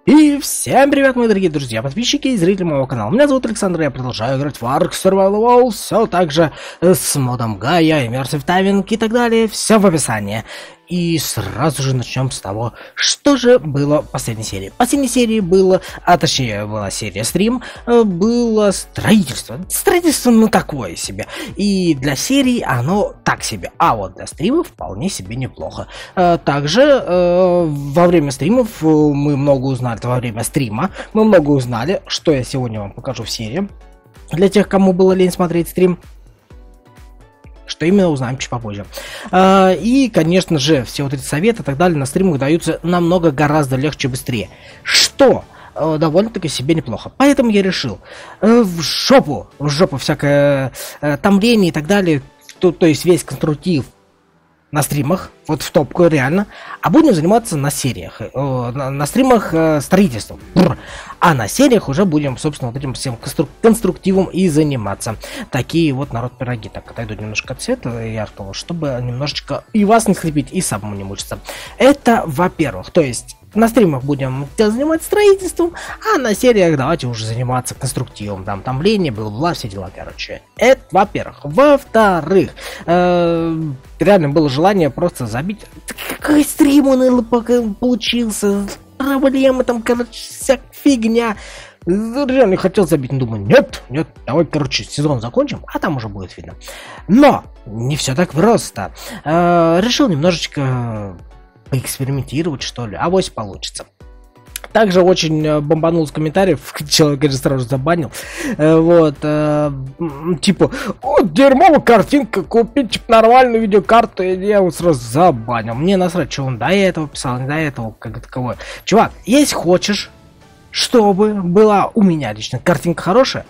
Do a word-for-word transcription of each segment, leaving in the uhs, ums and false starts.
И всем привет, мои дорогие друзья, подписчики и зрители моего канала. Меня зовут Александр, я продолжаю играть в Ark Survival Evolved, все так же с модом Gaia, Immersive Timing и так далее, все в описании. И сразу же начнем с того, что же было в последней серии. В последней серии было, а точнее была серия стрим, было строительство. Строительство ну такое себе. И для серии оно так себе, а вот для стримов вполне себе неплохо. Также во время стримов мы много узнали, во время стрима мы много узнали, что я сегодня вам покажу в серии. Для тех, кому было лень смотреть стрим, что именно, узнаем чуть попозже. А, и, конечно же, все вот эти советы и так далее на стримах даются намного гораздо легче и быстрее. Что э, довольно-таки себе неплохо. Поэтому я решил э, в жопу, в жопу всякое э, томление и так далее, то, то есть весь конструктив на стримах, вот в топку реально, а будем заниматься на сериях, э, на, на стримах э, строительством, Бррр. А на сериях уже будем, собственно, вот этим всем конструк конструктивом и заниматься. Такие вот народ пироги. Так, отойду немножко от света яркого, чтобы немножечко и вас не скрипить, и самому не мучиться. Это, во-первых, то есть на стримах будем заниматься строительством, а на сериях давайте уже заниматься конструктивом, там, томление, бла-бла, все дела, короче. Это, во-первых. Во-вторых, э, реально было желание просто забить. Какой стрим он получился, проблемы там, короче, вся фигня. Реально хотел забить, но думаю, нет, нет, давай, короче, сезон закончим, а там уже будет видно. Но не все так просто. Э, решил немножечко поэкспериментировать, что ли, авось получится. Также очень бомбанул с комментариев, человек, конечно, сразу забанил, вот, э, типа, вот дерьмовая картинка, купить нормальную видеокарту, и я его сразу забанил. Мне насрать, что он до этого писал, не до этого, как таковое. Чувак, если хочешь, чтобы была у меня лично картинка хорошая,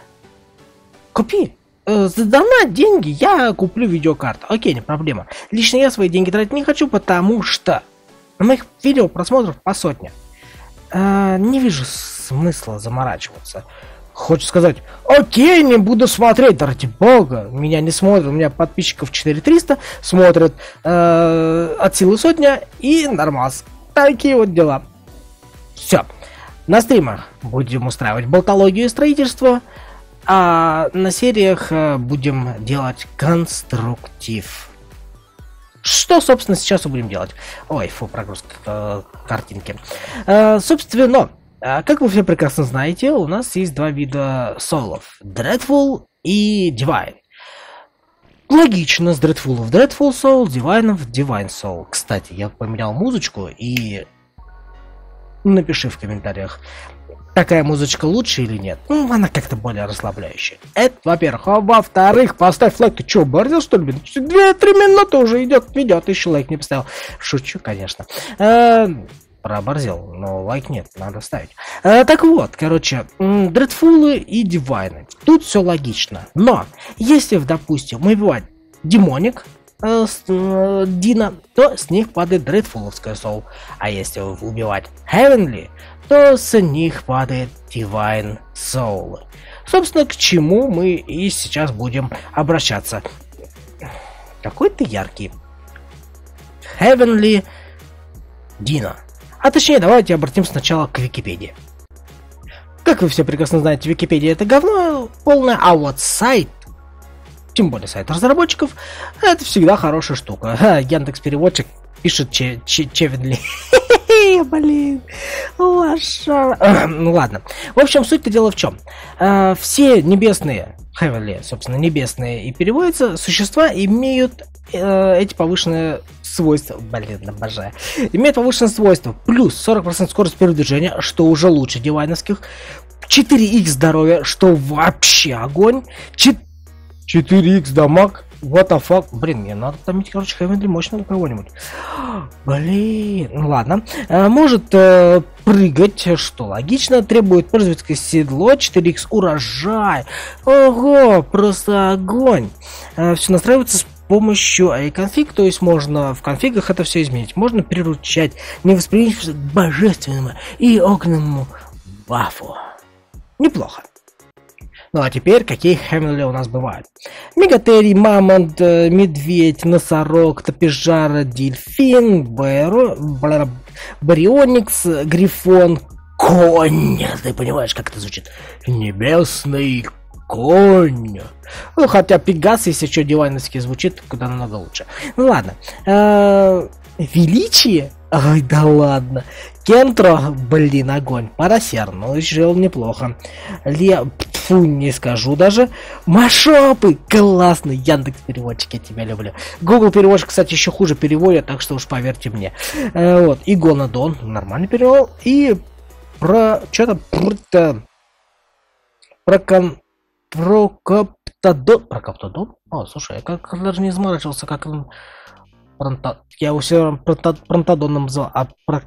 купи. Задонать деньги, я куплю видеокарту. Окей, не проблема. Лично я свои деньги тратить не хочу, потому что моих видео просмотров по сотне. Э, не вижу смысла заморачиваться. Хочу сказать, окей, не буду смотреть, ради бога. Меня не смотрят, у меня подписчиков четыре триста, смотрят э, от силы сотня и нормас. Такие вот дела. Все. На стримах будем устраивать болтологию и строительство. А на сериях будем делать конструктив. Что, собственно, сейчас и будем делать? Ой, фу, прогрузка э, картинки. Э, собственно, э, как вы все прекрасно знаете, у нас есть два вида соулов. Dreadful и Divine. Логично, с Dreadful в Dreadful Soul, Divine в Divine Soul. Кстати, я поменял музычку, и напиши в комментариях, такая музычка лучше или нет. Ну, она как-то более расслабляющая. Это, во-первых. А во-вторых, поставь лайк. Ты что, борзел, что ли? две-три минуты уже идет видео, ты еще лайк не поставил. Шучу, конечно. Э -э Проборзел, но лайк нет, надо ставить. Э -э так вот, короче, Dreadful и Divine. Тут все логично. Но, если, допустим, убивать демоник, э, с, э, Дина, то с них падает Dreadfulовская соул. А если убивать Heavenly, то с них падает Divine Soul. Собственно, к чему мы и сейчас будем обращаться. Какой ты яркий. Heavenly Dina. А точнее, давайте обратимся сначала к Википедии. Как вы все прекрасно знаете, Википедия это говно полное, а вот сайт, тем более сайт разработчиков, это всегда хорошая штука. Яндекс.Переводчик пишет че че Чевенли. Блин, лоша. Ну ладно. В общем, суть-то дело в чем. Э, все небесные, Heavenly, собственно, небесные и переводятся, существа имеют э, эти повышенные свойства. Блин, обожаю. Имеют повышенные свойства. Плюс сорок процентов скорость передвижения, что уже лучше дивайновских. четыре икс здоровья, что вообще огонь. четыре икс дамаг. What the fuck? Блин, мне надо томить, короче, Heavenly мощного кого-нибудь. Блин, ну ладно. А, может э, прыгать, что логично. Требует пользовательское седло, четыре икс урожай. Ого, просто огонь. А, все настраивается с помощью iConfig, то есть можно в конфигах это все изменить. Можно приручать невосприимчивость к божественному и огненному бафу. Неплохо. Ну а теперь какие Heavenly у нас бывают? Мегатерий, мамонт, медведь, носорог, топижара, дельфин, барионикс, грифон, конь. Ты понимаешь, как это звучит? Небесный конь. Ну, хотя Пегас, если что, дивайновский звучит куда намного лучше. Ну ладно. Величие? Ой, да ладно. Кентро, блин, огонь. Парасер, ну, жил неплохо. Ле... Фу, не скажу даже. Машопы, классный. Яндекс переводчик, я тебя люблю. Google переводчик, кстати, еще хуже переводит, так что уж поверьте мне. Э, вот, и Гонадон, нормальный перевод. И про... Что-то... Про... Про... Кон... Про... Каптодон... Про Каптодон? О, слушай, я как даже не заморачивался, как он... Пронта... Я его все пронта... Пронтодоном назвал, а про...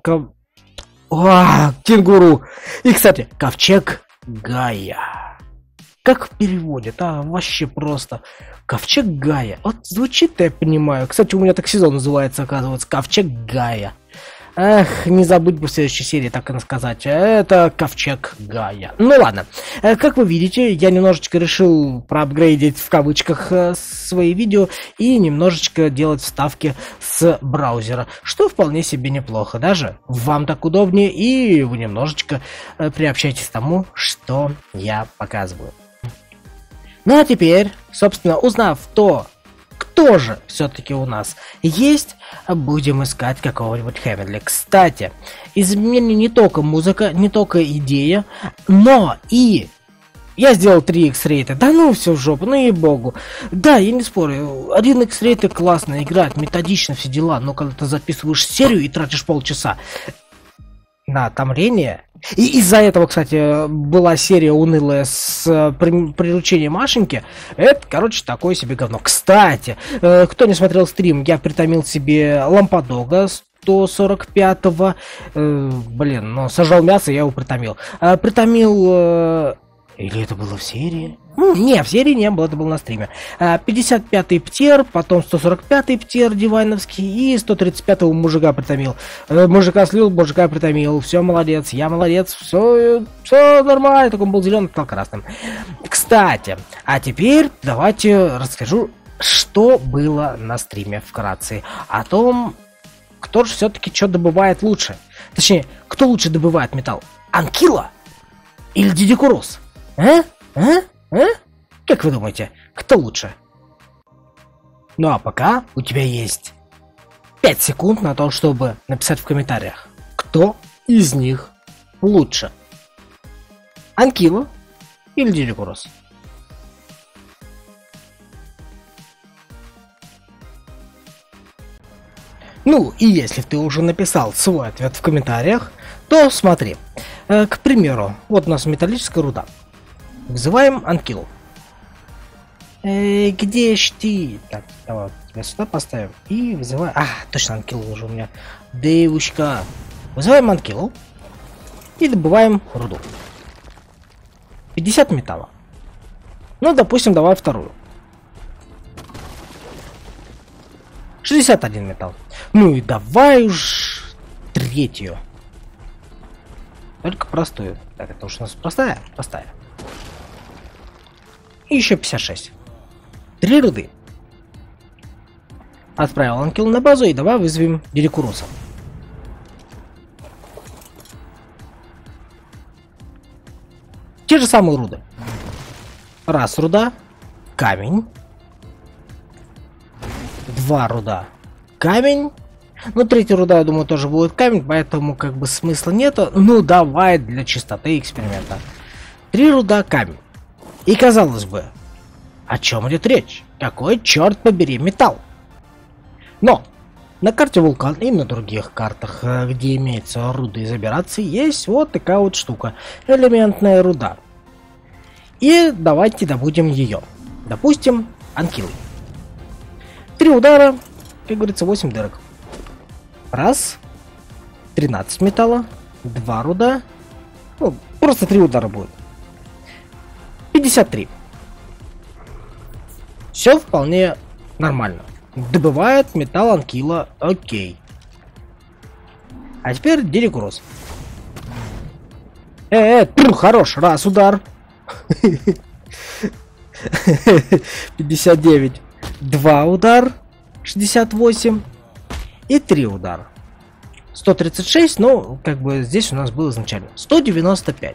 О, кенгуру! И, кстати, ковчег Гая. Как переводят, а? Вообще просто. Ковчег Гая. Вот звучит-то я понимаю. Кстати, у меня так сезон называется, оказывается. Ковчег Гая. Эх, не забудь бы в следующей серии так и сказать. Это ковчег Гая. Ну ладно. Как вы видите, я немножечко решил проапгрейдить в кавычках свои видео и немножечко делать вставки с браузера. Что вполне себе неплохо. Даже вам так удобнее, и вы немножечко приобщаетесь к тому, что я показываю. Ну а теперь, собственно, узнав то, кто же все-таки у нас есть, будем искать какого-нибудь Хэмерли. Кстати, изменили не только музыка, не только идея, но и я сделал три икс рейта. Да ну все в жопу, ну ей-богу. Да, я не спорю, один икс рейт классно играть, методично все дела, но когда ты записываешь серию и тратишь полчаса на томление. И из-за этого, кстати, была серия унылая с э, при, приручением Машеньки. Это, короче, такое себе говно. Кстати, э, кто не смотрел стрим, я притомил себе Лампадога сто сорок пятого. Э, блин, ну, сажал мясо, я его притомил. Э, притомил... Э, или это было в серии? Ну, не, в серии не было, это было на стриме. пятьдесят пятый птер, потом сто сорок пятый птер дивайновский и сто тридцать пятого мужика притомил. Мужика слил, мужика притомил. Все, молодец, я молодец, все, все нормально. Так он был зеленым, стал красным. Кстати, а теперь давайте расскажу, что было на стриме вкратце. О том, кто же все-таки что добывает лучше. Точнее, кто лучше добывает металл? Анкила или Дидикурус? А? А? А? Как вы думаете, кто лучше? Ну а пока у тебя есть пять секунд на то, чтобы написать в комментариях, кто из них лучше. Анкила или Дидикурус? Ну, и если ты уже написал свой ответ в комментариях, то смотри. Э, к примеру, вот у нас металлическая руда. Вызываем Анкилу. Э, где ж ты? Так, давай тебя сюда поставим. И вызываем... А, точно, Анкилу уже у меня. Девушка. Вызываем Анкилу. И добываем руду. пятьдесят металла. Ну, допустим, давай вторую. шестьдесят один металл. Ну и давай уж третью. Только простую. Так, это уж у нас простая? Простая. И еще пятьдесят шесть. Три руды. Отправил Анкил на базу и давай вызовем Дидикуруса. Те же самые руды. Раз руда. Камень. Два руда. Камень. Ну, третья руда, я думаю, тоже будет камень, поэтому как бы смысла нету. Ну, давай для чистоты эксперимента. Три руда, камень. И казалось бы, о чем идет речь? Какой, черт побери, металл? Но на карте Вулкан и на других картах, где имеется руды из операции, есть вот такая вот штука. Элементная руда. И давайте добудем ее. Допустим, Анкилы. Три удара, как говорится, восемь дырок. Раз. тринадцать металла. Два руда. Ну, просто три удара будет. пятьдесят три. Все вполне нормально. Добывает металл Анкила. Окей. А теперь Дидикурус. Э, э, хорош. Раз удар. пятьдесят девять. Два удар. шестьдесят восемь. И три удара. сто тридцать шесть, но как бы здесь у нас было изначально сто девяносто пять.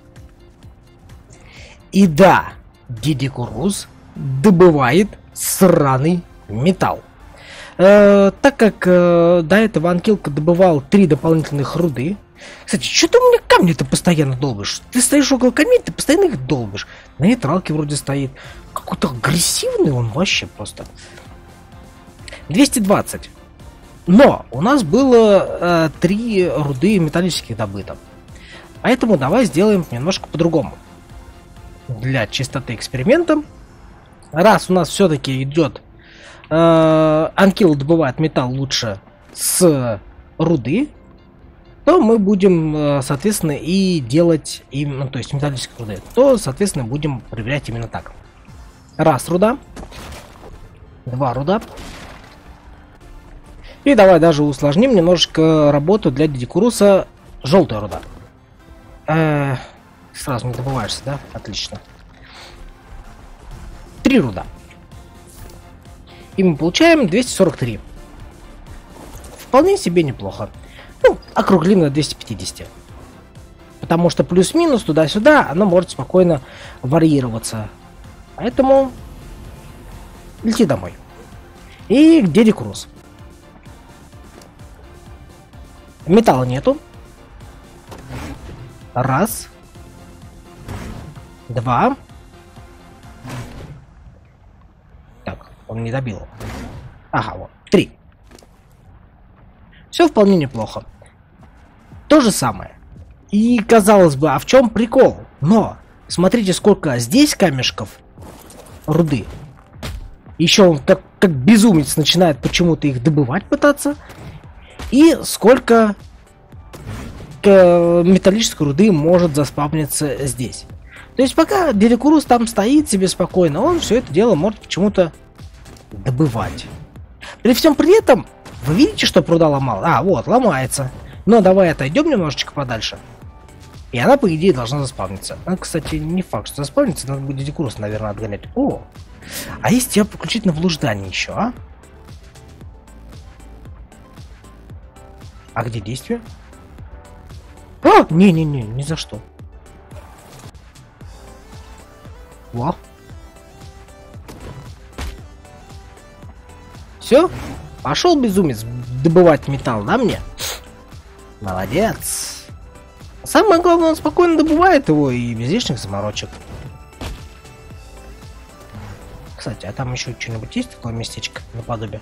И да, Дидикурус добывает сраный металл. Э, так как э, до этого Анкилка добывал три дополнительных руды. Кстати, что ты у меня камни-то постоянно долбишь? Ты стоишь около камней, ты постоянно их долбишь. На нейтралке вроде стоит. Какой-то агрессивный он вообще просто. двести двадцать. Но у нас было э, три руды металлических добыто. Поэтому давай сделаем немножко по-другому. Для чистоты эксперимента. Раз у нас все-таки идет э, Анкил добывает металл лучше с руды, то мы будем, соответственно, и делать им, ну, то есть металлические руды, то, соответственно, будем проверять именно так. Раз руда. Два руда. И давай даже усложним немножечко работу для Дидикуруса. Желтая руда. Э -э, сразу не добываешься, да? Отлично. Три руда. И мы получаем двести сорок три. Вполне себе неплохо. Ну, округлим на двести пятьдесят. Потому что плюс-минус туда-сюда оно может спокойно варьироваться. Поэтому лети домой. И где Дидикурус? Металла нету. Раз. Два. Так, он не добил. Ага, вот. Три. Все вполне неплохо. То же самое. И казалось бы, а в чем прикол? Но смотрите, сколько здесь камешков руды. Еще он как, как безумец начинает почему-то их добывать пытаться. И сколько металлической руды может заспавниться здесь. То есть пока Дидикурус там стоит себе спокойно, он все это дело может почему-то добывать. При всем при этом, вы видите, что пруда ломал? А, вот, ломается. Но давай отойдем немножечко подальше. И она, по идее, должна заспавниться. Ну, кстати, не факт, что заспавнится, надо будет Дидикурус, наверное, отгонять. О! А если тебя включить на блуждание еще, а? А где действие? А! Не-не-не, ни за что. Во. Все? Пошел безумец добывать металл, да, мне? Молодец. Самое главное, он спокойно добывает его и без лишних заморочек. Кстати, а там еще что-нибудь есть такое местечко наподобие?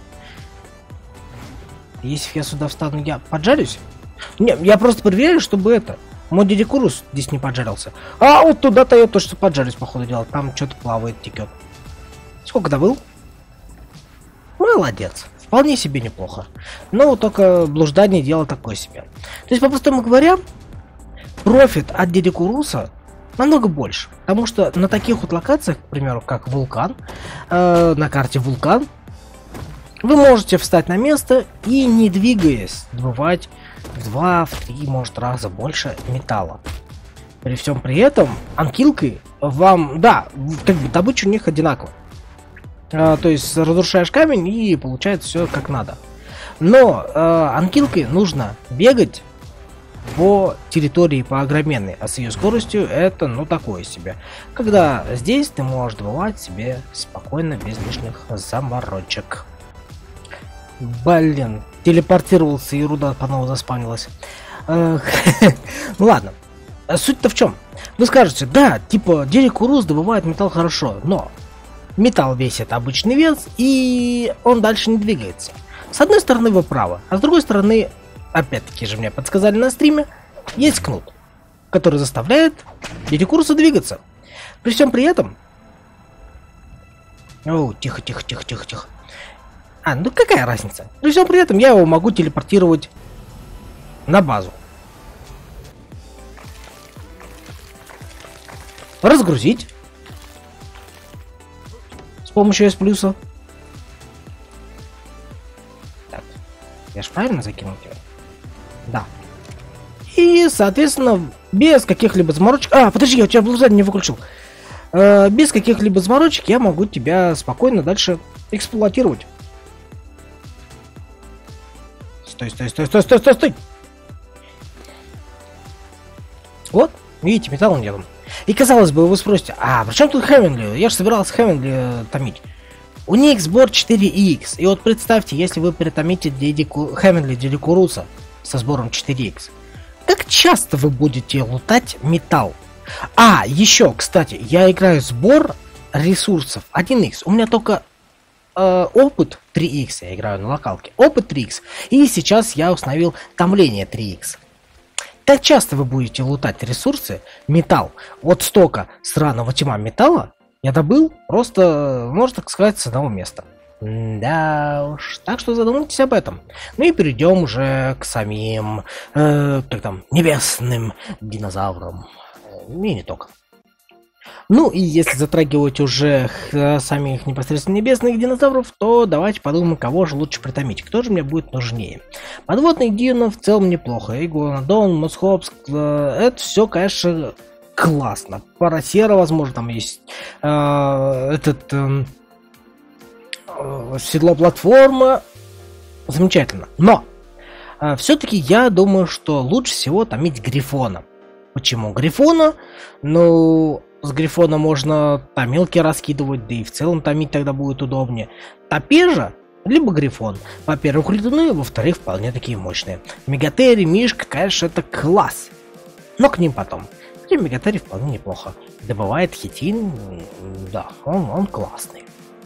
Если я сюда встану, я поджарюсь? Не, я просто проверяю, чтобы это... Мой Дидикурус здесь не поджарился. А, вот туда-то я то, что поджарюсь, походу дела. Там что-то плавает, текет. Сколько добыл? Молодец. Вполне себе неплохо. Но только блуждание дело такое себе. То есть, по-простому говоря, профит от Дидикуруса намного больше. Потому что на таких вот локациях, к примеру, как вулкан, э, на карте вулкан, вы можете встать на место и, не двигаясь, добывать в два, в три, может, раза больше металла. При всем при этом, анкилкой вам, да, как бы добыча у них одинакова. А, то есть разрушаешь камень и получается все как надо. Но э, анкилкой нужно бегать по территории по огроменной, а с ее скоростью это, ну, такое себе. Когда здесь ты можешь добывать себе спокойно, без лишних заморочек. Блин, телепортировался, и руда по-новому заспавнилась. Ну ладно. Суть-то в чем? Вы скажете, да, типа, Дидикурус добывает металл хорошо, но металл весит обычный вес, и он дальше не двигается. С одной стороны вы правы, а с другой стороны, опять-таки же мне подсказали на стриме, есть кнут, который заставляет Дидикуруса двигаться. При всем при этом... О, тихо, тихо, тихо, тихо, тихо. А, ну какая разница? При всем при этом я его могу телепортировать на базу. Разгрузить. С помощью S плюса. Так, я ж правильно закинул тебя? Да. И, соответственно, без каких-либо заморочек... А, подожди, я у тебя блуждание не выключил. Э, без каких-либо заморочек я могу тебя спокойно дальше эксплуатировать. Стой, стой, стой, стой, стой, стой, стой! Вот, видите, металл нету. И казалось бы, вы спросите, а при чем тут Heavenly? Я же собирался Heavenly э, томить. У них сбор четыре икс. И вот представьте, если вы перетомите Дедику... Heavenly Деликуруса со сбором четыре икс, как часто вы будете лутать металл? А, еще, кстати, я играю сбор ресурсов один икс. У меня только э, опыт три икс, я играю на локалке. Опыт три икс. И сейчас я установил томление три икс. Как часто вы будете лутать ресурсы, металл? Вот столько сраного тьма металла я добыл просто, можно так сказать, с одного места. Да уж, так что задумайтесь об этом. Ну и перейдем уже к самим, э, как там, небесным динозаврам. И не только. Ну и если затрагивать уже х, самих непосредственно небесных динозавров, то давайте подумаем, кого же лучше притомить. Кто же мне будет нужнее? Подводных динов в целом неплохо. Игуанодон, Мосхопск, э, это все, конечно, классно. Парасера, возможно, там есть э, этот э, э, седло-платформа. Замечательно. Но э, все-таки я думаю, что лучше всего томить Грифона. Почему Грифона? Ну, с Грифона можно томилки раскидывать, да и в целом томить тогда будет удобнее. Топежа, либо Грифон. Во-первых, летуны, во-вторых, вполне такие мощные. Мегатери, Мишка, конечно, это класс. Но к ним потом. Хотя Мегатери вполне неплохо. Добывает хитин, да, он, он классный.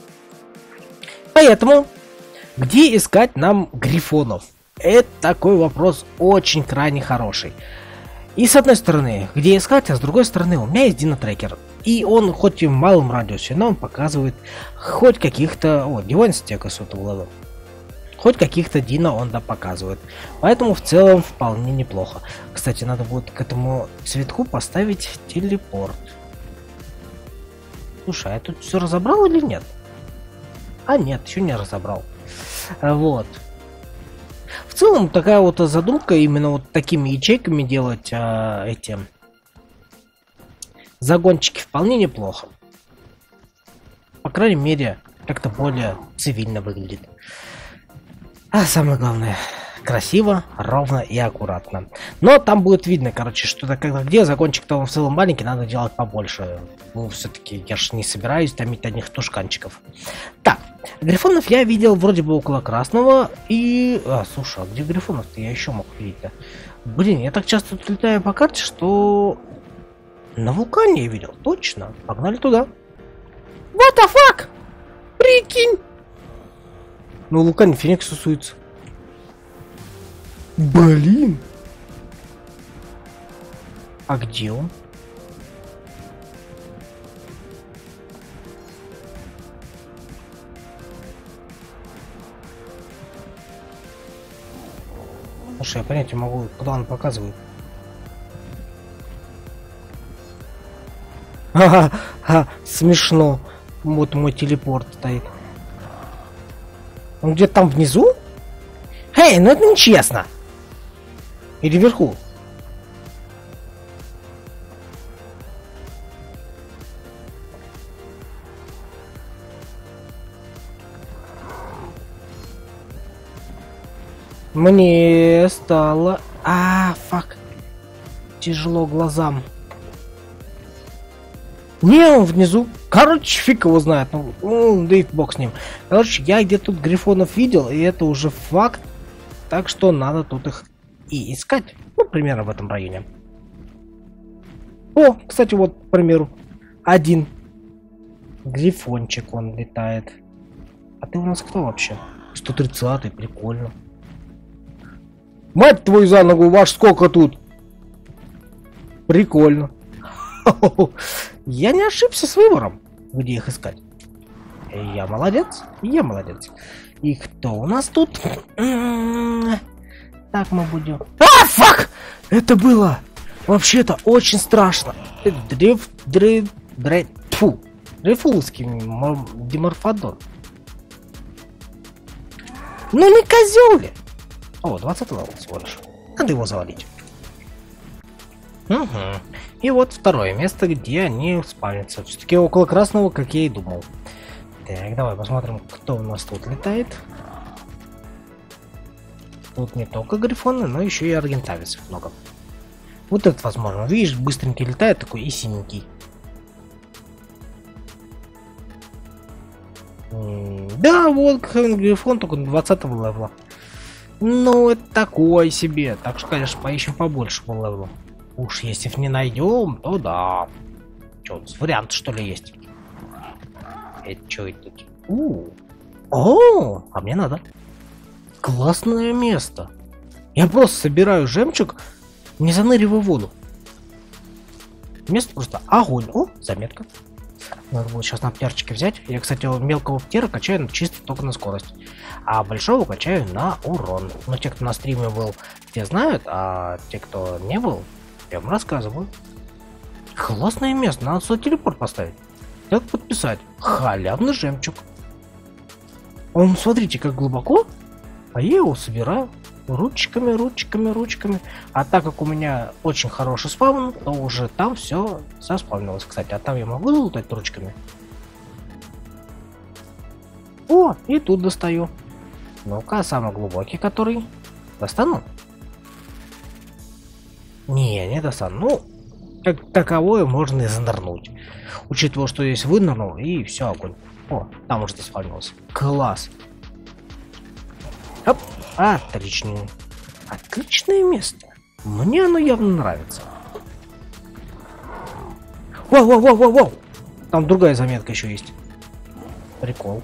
Поэтому, где искать нам Грифонов? Это такой вопрос очень крайне хороший. И с одной стороны, где искать, а с другой стороны, у меня есть динотрекер. И он хоть и в малом радиусе, но он показывает хоть каких-то... О, Дивайн стека сотого. Хоть каких-то дино он да показывает. Поэтому в целом вполне неплохо. Кстати, надо будет к этому цветку поставить телепорт. Слушай, а я тут все разобрал или нет? А нет, еще не разобрал. Вот. В целом такая вот задумка именно вот такими ячейками делать а, эти загончики вполне неплохо. По крайней мере, как-то более цивильно выглядит. А самое главное, красиво, ровно и аккуратно. Но там будет видно, короче, что-то когда где загончик-то в целом маленький, надо делать побольше. Ну, все-таки я же не собираюсь томить одних тушканчиков. Так, Грифонов я видел вроде бы около красного. И... А, слушай, а где Грифонов-то я еще мог видеть-то? Блин, я так часто тут летаю по карте, что... На вулкане я видел, точно. Погнали туда. What the fuck? Прикинь! Ну, вулкан Феникс тусуется. Блин! А где он? Слушай, я понять не могу, куда он показывает. Ха-ха, смешно. Вот мой телепорт стоит. Он где-то там внизу? Эй, ну это нечестно. Или вверху? Мне стало... А, фак. Тяжело глазам. Не, он внизу. Короче, фиг его знает. Ну, ну, да и бог с ним. Короче, я где тут Грифонов видел, и это уже факт. Так что надо тут их и искать. Ну, примерно в этом районе. О, кстати, вот, к примеру, один Грифончик, он летает. А ты у нас кто вообще? сто тридцатый, прикольно. Мать твою за ногу, ваш сколько тут? Прикольно. Я не ошибся с выбором, где их искать. Я молодец, я молодец. И кто у нас тут? Так мы будем... А, фак! Это было вообще-то очень страшно. Дриф, дриф, дриф, фу. Дрифулский диморфодон. Ну не козел ли? О, двадцать левел всего лишь. Надо его завалить. Угу. И вот второе место, где они спавнятся. Все-таки около красного, как я и думал. Так, давай посмотрим, кто у нас тут летает. Тут не только грифоны, но еще и аргентавец много. Вот этот возможно. Видишь, быстренький летает такой и синенький. Да, вот Грифон, только двадцатого левела. Ну, это такой себе. Так что, конечно, поищем побольше по левелу. Уж если не найдем, то да. Че, вариант что ли есть? Это что это? У, о, а мне надо. Классное место. Я просто собираю жемчуг, не заныриваю в воду. Место просто огонь. О, заметка. Надо будет сейчас на перчики взять. Я, кстати, мелкого птера качаю чисто только на скорость. А большого качаю на урон. Но те, кто на стриме был, те знают, а те, кто не был, я вам рассказываю. Классное место. Надо сюда телепорт поставить. Так подписать. Халявный жемчуг. Он, смотрите, как глубоко. А я его собираю. Ручками, ручками, ручками. А так как у меня очень хороший спавн, то уже там все заспавнилось. Кстати, а там я могу лутать ручками? О, и тут достаю. Ну-ка, самый глубокий, который достану? Не, не достану. Ну, как таковое можно и занырнуть. Учитывая, что здесь вынырнул, и все, огонь. О, там уже заспавнилось. Класс. Оп. Отлично. Отличное место. Мне оно явно нравится. Воу, воу, воу, воу, воу. Там другая заметка еще есть. Прикол.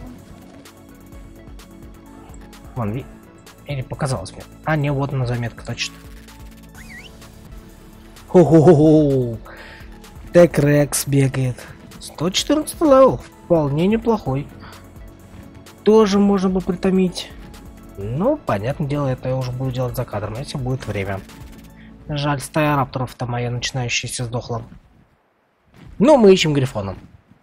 Вон, ви... Или показалось мне. А, не, вот она заметка, точно. Хо-хо-хо-хо. Текрекс бегает. сто четырнадцать левел. Вполне неплохой. Тоже можно бы притомить. Ну, понятное дело, это я уже буду делать за кадром, если будет время. Жаль, стая рапторов-то моя начинающаяся сдохла. Но мы ищем Грифона.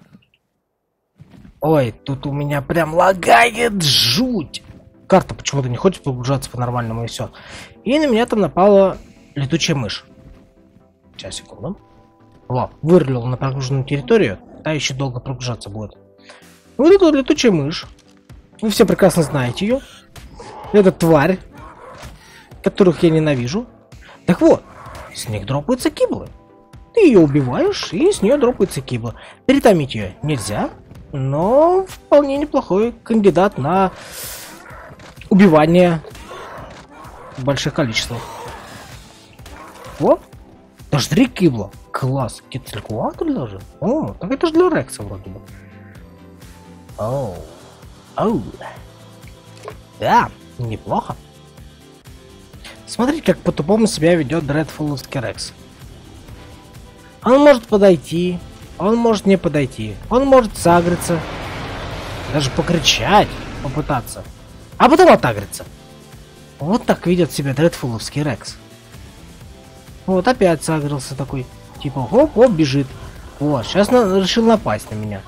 Ой, тут у меня прям лагает жуть. Карта почему-то не хочет погружаться по-нормальному и все. И на меня там напала летучая мышь. Сейчас, секунду. Во, вырулил на прогруженную территорию. Та еще долго прогружаться будет. Вот эта вот летучая мышь. Вы все прекрасно знаете ее. Это тварь, которых я ненавижу. Так вот, с них дропаются киблы. Ты ее убиваешь, и с нее дропается кибла. Перетомить ее нельзя, но вполне неплохой кандидат на убивание в больших количествах. Вот, даже три кибла. Класс, кицелькуатор даже. О, так это же для Рекса вроде бы. Оу, оу. Да. Неплохо. Смотрите, как по-тупому себя ведет Дредфуловский Рекс. Он может подойти, он может не подойти, он может сагриться, даже покричать, попытаться, а потом отагриться. Вот так ведет себя Дредфуловский Рекс. Вот опять сагрился такой, типа хоп-хоп, бежит. Вот, сейчас на решил напасть на меня.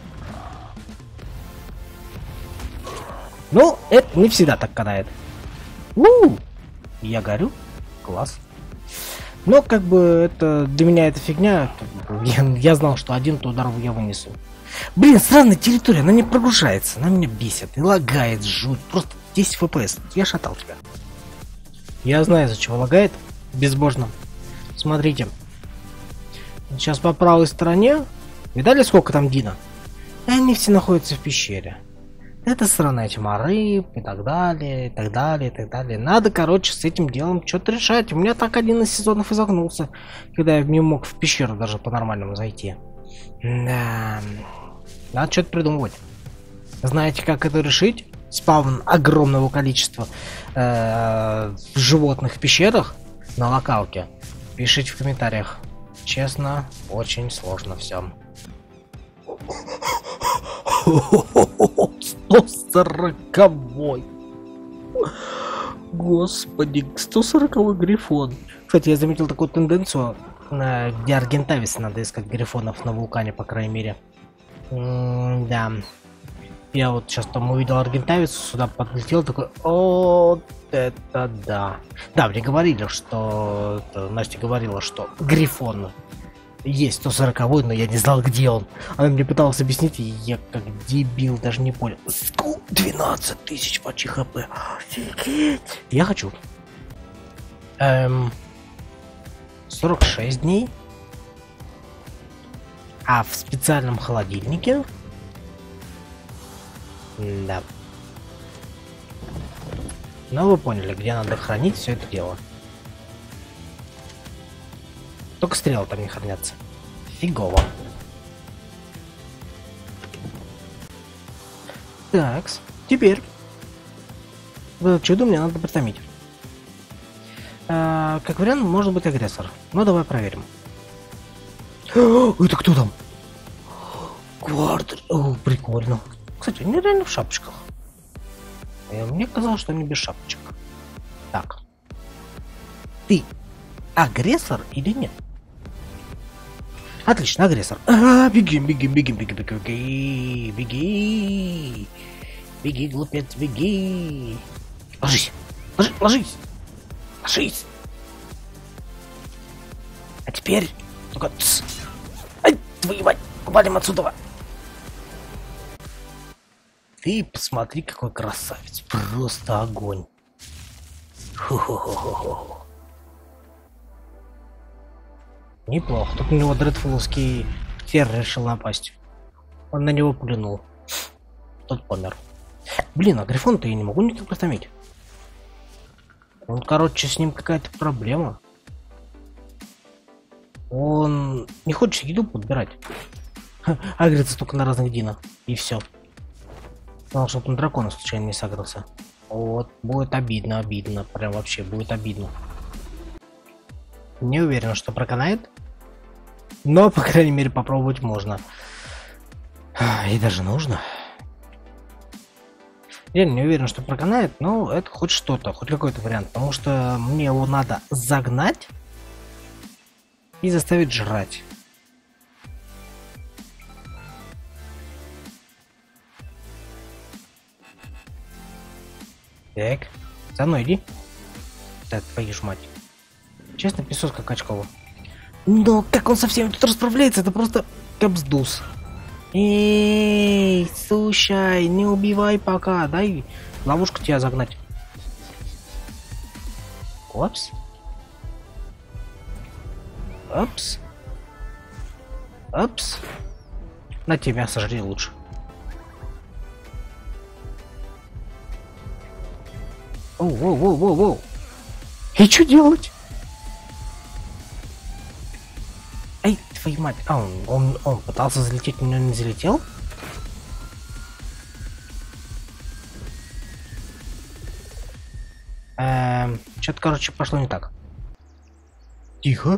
Ну, это не всегда так канает. У-у-у! Я горю. Класс. Но как бы это для меня эта фигня. Как бы, я, я знал, что один-то удар я вынесу. Блин, странная территория, она не прогружается, она меня бесит и лагает жуть. Просто десять эф пи эс. Я шатал тебя. Я знаю, из-за чего лагает. Безбожно. Смотрите. Сейчас по правой стороне. Видали, сколько там Дина? Они все находятся в пещере. Это страна тьма рыб и так далее, и так далее, и так далее. Надо, короче, с этим делом что-то решать. У меня так один из сезонов и загнулся, когда я не мог в пещеру даже по-нормальному зайти. Да. Надо что-то придумывать. Знаете, как это решить? Спавн огромного количества э, животных в пещерах на локалке. Пишите в комментариях. Честно, очень сложно все. сто сороковой. Господи, сто сороковой грифон. Кстати, я заметил такую тенденцию, где Аргентавис надо искать грифонов на вулкане, по крайней мере. М да. Я вот сейчас там увидел Аргентавис, сюда подлетел, такой, о, это да. Да, мне говорили, что... Настя говорила, что грифон есть сто сороковой, но я не знал, где он. Она мне пыталась объяснить, и я как дебил даже не понял. двенадцать тысяч почти хп. Офигеть. Я хочу. Эм... сорок шесть дней. А в специальном холодильнике... Да. Ну вы поняли, где надо хранить все это дело. Только стрелы там не хранятся. Фигово. Так, теперь это чудо мне надо притомить. А, как вариант, может быть агрессор. Ну давай проверим. Это кто там? Квартер. О, прикольно. Кстати, они реально в шапочках. И мне казалось, что они без шапочек. Так. Ты агрессор или нет? Отлично, агрессор. А, беги, беги, беги, беги, беги, беги, беги, беги, глупец, беги. Ложись, ложись, ложись, ложись. А теперь, ну-ка, ай, твою мать, валим отсюда. Ты посмотри, какой красавец, просто огонь. Хо-хо-хо-хо-хо. Неплохо. Тут у него дредфуловский фер решил напасть. Он на него плюнул. Тот помер. Блин, а Грифон-то я не могу никак притомить. Он, короче, с ним какая-то проблема. Он не хочет еду подбирать. Агрится только на разных динах. И все. Потому что он дракона случайно не сагрился. Вот, будет обидно, обидно. Прям вообще будет обидно. Не уверен, что проканает. Но, по крайней мере, попробовать можно. И даже нужно. Я не уверен, что проканает, но это хоть что-то, хоть какой-то вариант. Потому что мне его надо загнать и заставить жрать. Так, за мной иди. Так, твою ж мать. Честно, песос как очково. Но как он со всеми тут расправляется, это просто капсдус. Эй, слушай, не убивай пока, дай ловушку тебя загнать. Опс. Опс. Опс. На тебя сожри лучше. Оу, оу, оу, оу, оу. И что делать? Эй, твою мать. А, он, он, он пытался залететь, но не залетел? Эм, что-то, короче, пошло не так. Тихо.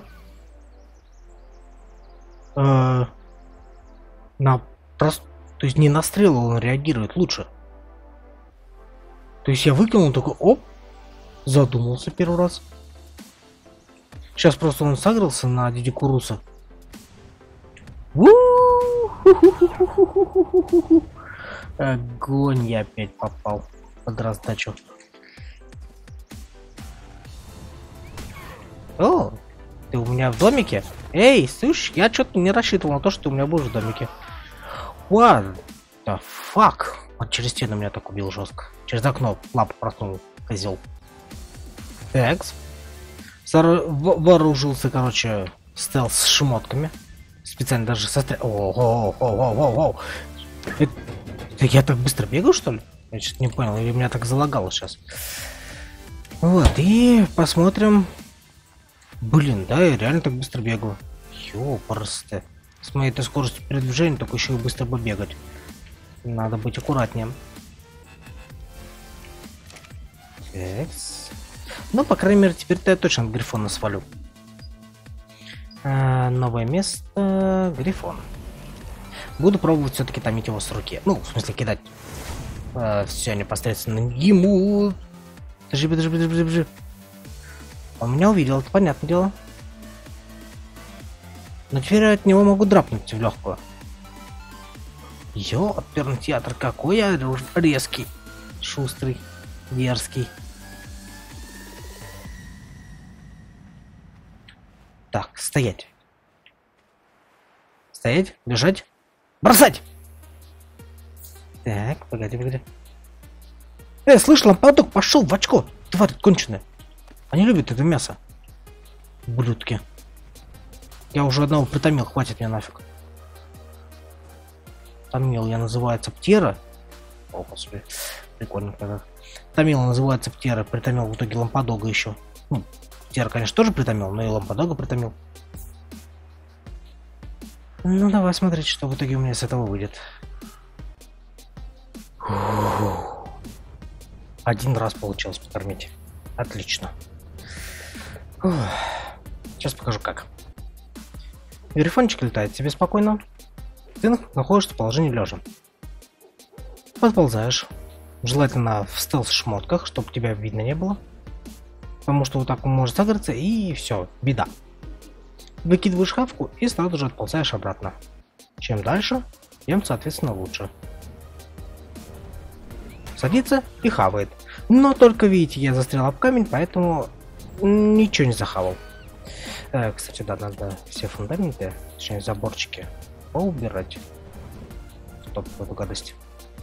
Э, на просто, то есть не на стрелу он реагирует лучше. То есть я выкинул, такой, оп, задумался первый раз. Сейчас просто он сагрился на Дидикуруса. Огонь, я опять попал под раздачу. О, ты у меня в домике? Эй, слышь, я что-то не рассчитывал на то, что ты у меня будешь в домике. What the fuck? Он через стену меня так убил жестко. Через окно лапу просунул, козел. Такс. Вооружился, короче, стелс с шмотками. Специально даже сострел. О-о-о-о-о-о-о. Это... это я так быстро бегаю, что ли? Я что-то не понял, или меня так залагало сейчас. Вот, и посмотрим. Блин, да, я реально так быстро бегаю. Ёпрст. С моей-то скоростью передвижения только еще и быстро бы бегать. Надо быть аккуратнее. Такс. Ну, по крайней мере, теперь-то я точно от Грифона свалю. А, новое место. Грифон. Буду пробовать все-таки томить его с руки. Ну, в смысле, кидать а, все непосредственно ему. Подожди, подожди, подожди, подожди. Он меня увидел, это понятное дело. Но теперь я от него могу драпнуть в легкую. Ё, оперный театр, какой я резкий, шустрый, дерзкий. Так, стоять. Стоять, бежать, бросать! Так, погоди, погоди. Э, слышь, лампадок, пошел в очко, тварь конченая. Они любят это мясо. Ублюдки. Я уже одного притомил, хватит мне нафиг. Томил я называется Птера. О, господи, прикольно когда. Томил называется Птера, притомил в итоге Лампадога еще. Ну, Птера, конечно, тоже притомил, но и Лампадога притомил. Ну, давай смотреть, что в итоге у меня с этого выйдет. Один раз получилось покормить. Отлично. Сейчас покажу как. Грифончик летает себе спокойно. Ты находишься в положении лежа. Подползаешь. Желательно в стелс-шмотках, чтобы тебя видно не было. Потому что вот так он может загореться, и все, беда. Выкидываешь хавку и сразу же отползаешь обратно. Чем дальше, тем, соответственно, лучше. Садится и хавает. Но только, видите, я застрял об камень, поэтому ничего не захавал. Э, кстати, да, надо все фундаменты, точнее заборчики, поубирать. Стоп, эту гадость.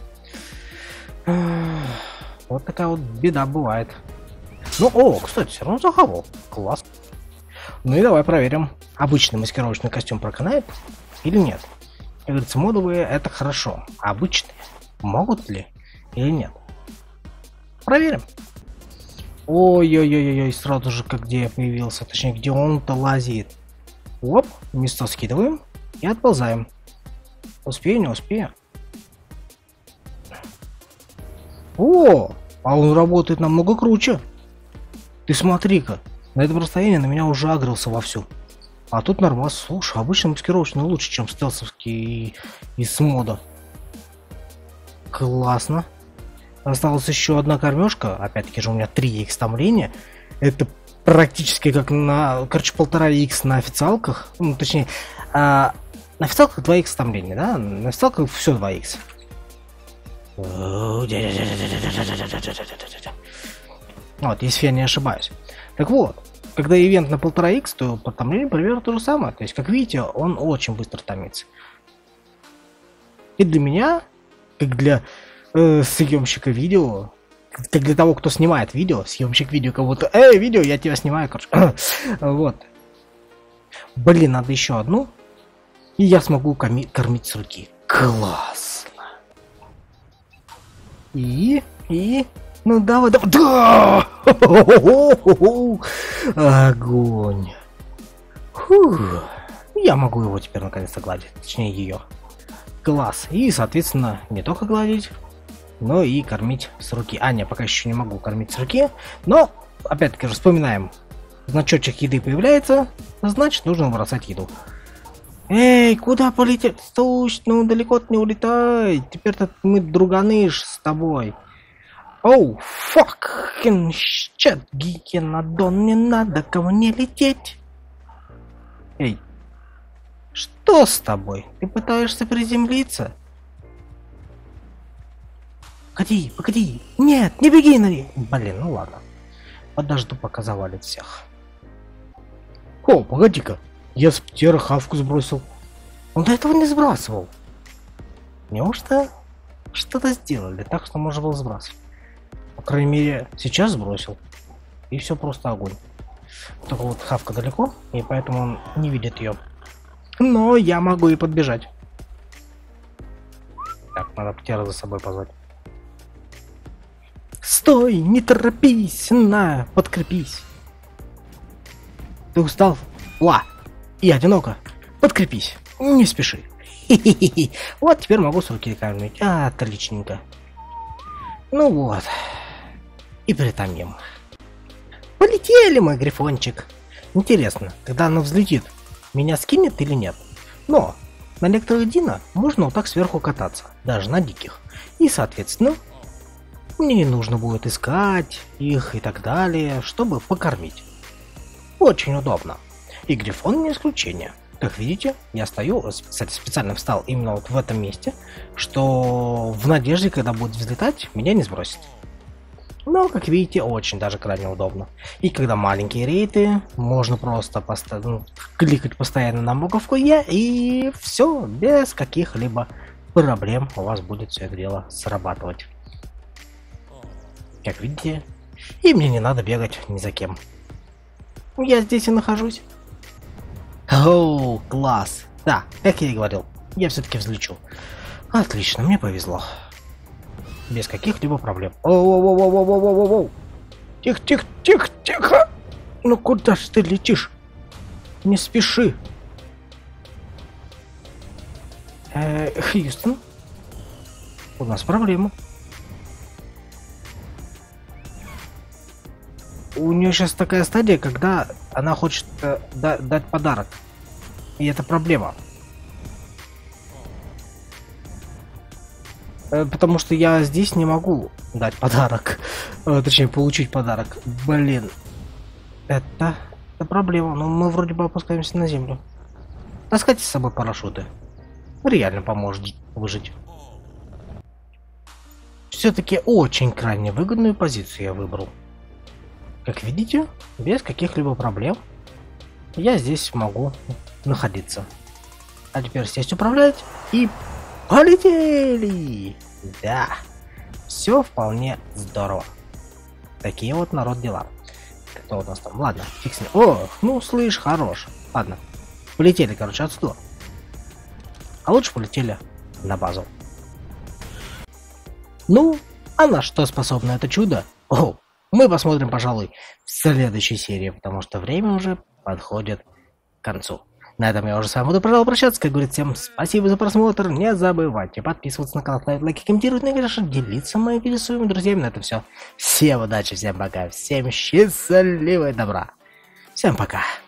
Вот такая вот беда бывает. Ну, о, кстати, все равно захавал. Класс. Ну и давай проверим, обычный маскировочный костюм проканает или нет. Как говорится, модовые это хорошо, а обычные могут ли или нет? Проверим. Ой-ой-ой-ой, сразу же как где я появился, точнее где он-то лазит. Оп, место скидываем и отползаем. Успею, не успею. О, а он работает намного круче. Ты смотри-ка, на этом расстоянии на меня уже агрился вовсю. А тут нормально. Слушай, обычно маскировочный лучше, чем стелсовский из мода. Классно. Осталась еще одна кормежка. Опять-таки же у меня три икс томления. Это практически как на, короче, полтора икс на официалках. Ну, точнее, а, на официалках два икс томления, да? На официалках все два икс. Вот, если я не ошибаюсь. Так вот, когда ивент на полтора икс, то по томлению примерно то же самое. То есть, как видите, он очень быстро томится. И для меня, как для э, съемщика видео, как для того, кто снимает видео, съемщик видео кого-то, эй, видео, я тебя снимаю, короче. Вот. Блин, надо еще одну. И я смогу коми- кормить с руки. Классно. И, и... Ну давай, давай, да! Огонь. Фух. Я могу его теперь наконец-то гладить, точнее ее. Класс. И, соответственно, не только гладить, но и кормить с руки. А, не, пока еще не могу кормить с руки, но, опять-таки же, вспоминаем. Значочек еды появляется, значит, нужно бросать еду. Эй, куда полетел? Стой, ну далеко не улетай. Теперь-то мы друганышь с тобой. Оу, факин, щет, гикенадон, не надо ко мне лететь. Эй, что с тобой? Ты пытаешься приземлиться? Погоди, погоди. Нет, не беги на них. Блин, ну ладно. Подожду, пока завалит всех. О, погоди-ка. Я с птера хавку сбросил. Он до этого не сбрасывал. Неужто что-то сделали так, что можно было сбрасывать? По крайней мере, сейчас сбросил. И все просто огонь. Только вот хавка далеко, и поэтому он не видит ее. Но я могу и подбежать. Так, надо птера за собой позвать. Стой, не торопись, на, подкрепись. Ты устал? Ла, и одиноко. Подкрепись, не спеши. Хи-хи-хи. Вот теперь могу с руки кормить. А, отличненько. Ну вот. И притомим. Полетели, мой грифончик. Интересно, когда оно взлетит, меня скинет или нет? Но на некоторых дина можно вот так сверху кататься, даже на диких. И, соответственно, мне не нужно будет искать их и так далее, чтобы покормить. Очень удобно. И грифон не исключение. Как видите, я стою, кстати, специально встал именно вот в этом месте, что в надежде, когда будет взлетать, меня не сбросит. Но, как видите, очень даже крайне удобно. И когда маленькие рейты, можно просто поста- ну, кликать постоянно на буковку Е, и все, без каких-либо проблем у вас будет все это дело срабатывать. Как видите, и мне не надо бегать ни за кем. Я здесь и нахожусь. О, класс. Да, как я и говорил, я все-таки взлечу. Отлично, мне повезло. Без каких-либо проблем. Оу-оу-оу-оу-оу-оу-оу-оу. Тихо, тихо, тихо, тихо. Ну куда ж ты летишь? Не спеши. Э, Хьюстон, у нас проблема. У нее сейчас такая стадия, когда она хочет э, да, дать подарок. И это проблема. Э, потому что я здесь не могу дать подарок. Э, точнее, получить подарок. Блин. Это, это проблема. Но мы вроде бы опускаемся на землю. Таскайте с собой парашюты. Реально поможет выжить. Все-таки очень крайне выгодную позицию я выбрал. Как видите, без каких-либо проблем я здесь могу находиться. А теперь сесть управлять и полетели! Да, все вполне здорово. Такие вот, народ, дела. Кто у нас там? Ладно, фиг с ним. О, ну слышь, хорош. Ладно, полетели, короче, отсюда. А лучше полетели на базу. Ну, а на что способно это чудо? О, мы посмотрим, пожалуй, в следующей серии, потому что время уже подходит к концу. На этом я уже с вами буду, пожалуй, прощаться. Как говорит, всем спасибо за просмотр. Не забывайте подписываться на канал, ставить лайки, комментировать, ну и, конечно, делиться моими видео с своими друзьями. На этом все. Всем удачи, всем пока, всем счастливого добра. Всем пока.